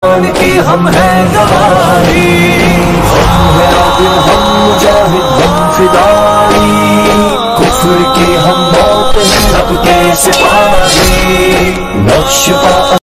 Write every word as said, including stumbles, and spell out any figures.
की हम हैं गवाही, हम हैं आदिल, हम मुजाहिद, हम फिदाई, कुफ्र की हम मौत हैं रब के सिपाही, नक्श पर